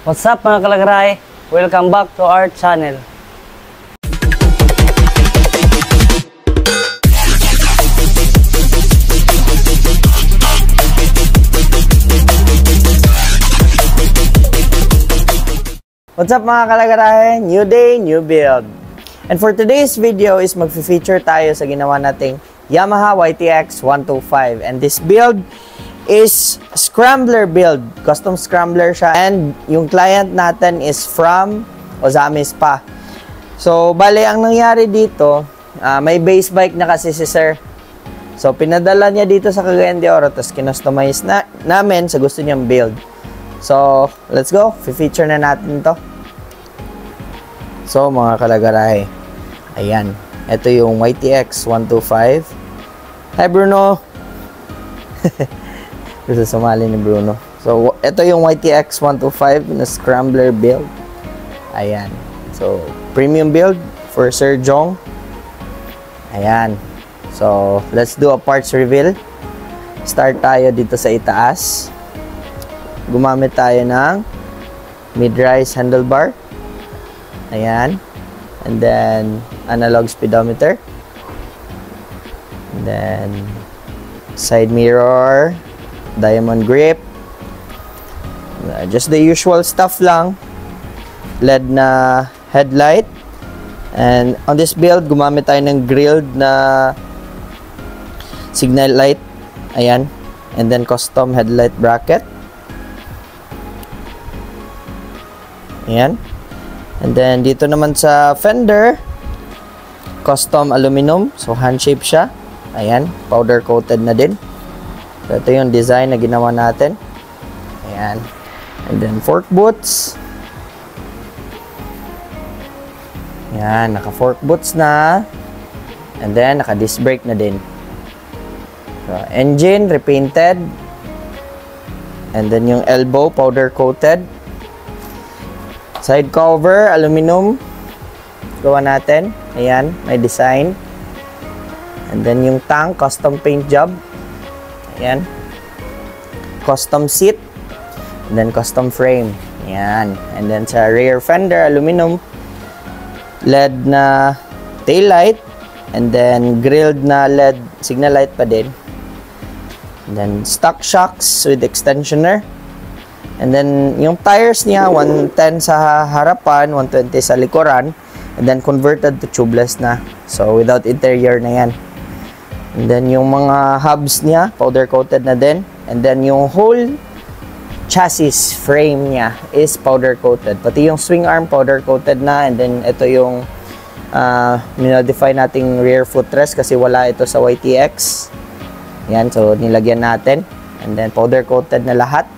What's up mga kalagaray? Welcome back to our channel. What's up mga kalagaray? New day, new build. And for today's video is mag-feature tayo sa ginawa nating Yamaha YTX 125. And this build is scrambler build. Custom scrambler siya. And yung client natin is from Ozamis pa. So, bale, ang nangyari dito, may base bike na kasi si sir. So, pinadala niya dito sa Cagayan de Oro. Tapos, kinustomize namin sa gusto niyang build. So, let's go. Feature na natin to. So, mga kalagaray. Ayan. Ito yung YTX 125. Hi, Bruno! Gusto sumali ni Bruno. So, ito yung YTX 125 na scrambler build. Ayan. So, premium build for Sir Jong. Ayan. So, let's do a parts reveal. Start tayo dito sa itaas. Gumamit tayo ng mid-rise handlebar. Ayan. And then, analog speedometer. And then, side mirror. Diamond grip. Just the usual stuff lang. LED na headlight. And on this build, gumamit tayo ng grilled na signal light. Ayan. And then custom headlight bracket. Ayan. And then dito naman sa fender, custom aluminum. So hand shape siya. Ayan. Powder coated na din. So, ito yung design na ginawa natin. Ayan. And then, fork boots. Ayan. Naka-fork boots na. And then, naka-disc brake na din. So, engine, repainted. And then, yung elbow, powder-coated. Side cover, aluminum. Gawa natin. Ayan. May design. And then, yung tank, custom paint job. Ayan. Custom seat. And then custom frame. Ayan. And then sa rear fender, aluminum. LED na tail light. And then grilled na LED signal light pa din. And then stock shocks with extensioner. And then yung tires niya, 110 sa harapan, 120 sa likuran. And then converted to tubeless na. So without interior na yan. And then, yung mga hubs niya, powder coated na din. And then, yung whole chassis frame niya is powder coated. Pati yung swing arm, powder coated na. And then, ito yung minodify nating rear footrest kasi wala ito sa YTX. Yan, so, nilagyan natin. And then, powder coated na lahat.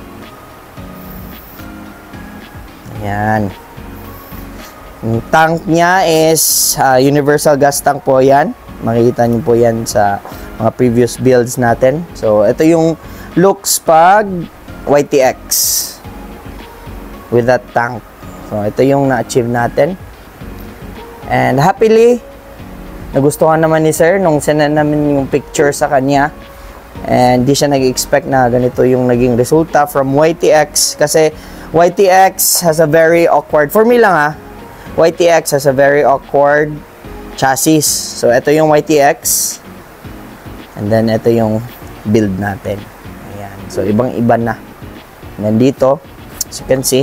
Yan. Yung tank niya is universal gas tank po yan. Makikita niyo po yan sa mga previous builds natin. So, ito yung looks pag YTX with that tank. So, ito yung na-achieve natin. And happily, nagustuhan naman ni sir nung sinend namin yung picture sa kanya. And di siya nag-expect na ganito yung naging resulta from YTX. Kasi YTX has a very awkward, for me lang YTX has a very awkward chassis. So, ito yung YTX. And then, ito yung build natin. Ayan. So, ibang-iba na. And dito, as you can see,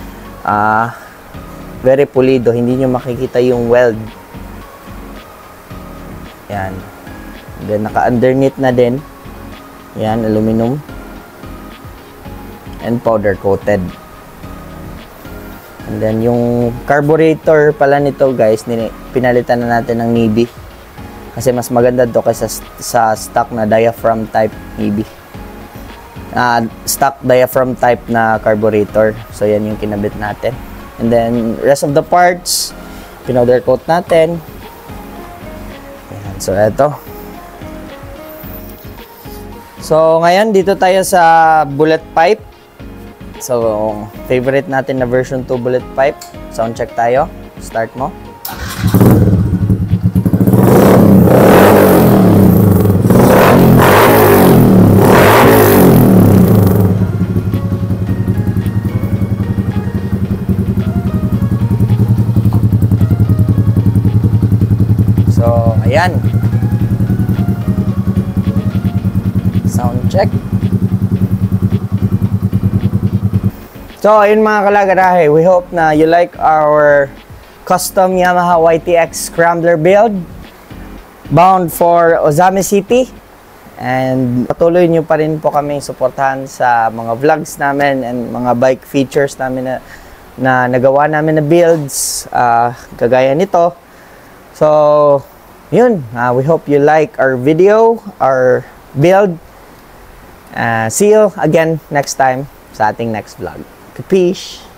very pulido. Hindi nyo makikita yung weld. Ayan. And then, naka-underneath na din. Ayan, aluminum. And powder-coated. And then, yung carburetor pala nito, guys, pinalitan na natin ng Navy. Kasi mas maganda to kaysa sa stock na diaphragm type Navy. Stock diaphragm type na carburetor. So, yan yung kinabit natin. And then, rest of the parts, pinowder coat natin. Ayan, so, eto. So, ngayon, dito tayo sa bullet pipe. So, favorite natin na version 2 bullet pipe. Sound check tayo. Start mo. Ayan. Sound check. So, ayun mga kalagarahe, we hope na you like our custom Yamaha YTX Scrambler build bound for Ozami City. And patuloy nyo pa rin po kami suportahan sa mga vlogs namin and mga bike features namin na nagawa namin na builds kagaya nito. So, yun. We hope you like our video, our build. See you again next time sa ating next vlog. Capiche?